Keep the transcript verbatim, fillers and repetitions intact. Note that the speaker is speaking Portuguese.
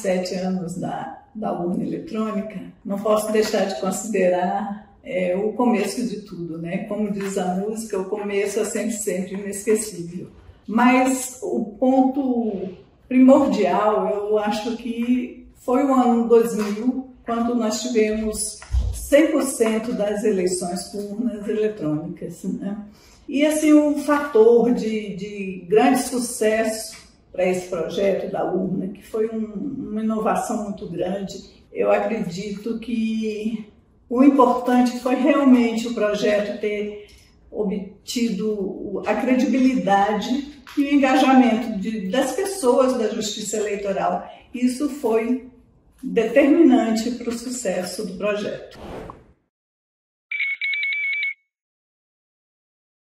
sete anos da, da urna eletrônica, não posso deixar de considerar é, o começo de tudo, né? Como diz a música, o começo é sempre, sempre inesquecível. Mas o ponto primordial, eu acho que foi o ano dois mil, quando nós tivemos cem por cento das eleições por urnas eletrônicas, né? E assim, um fator de, de grande sucesso para esse projeto da urna, que foi um, uma inovação muito grande, eu acredito que o importante foi realmente o projeto ter obtido a credibilidade e o engajamento de, das pessoas da Justiça Eleitoral. Isso foi determinante para o sucesso do projeto.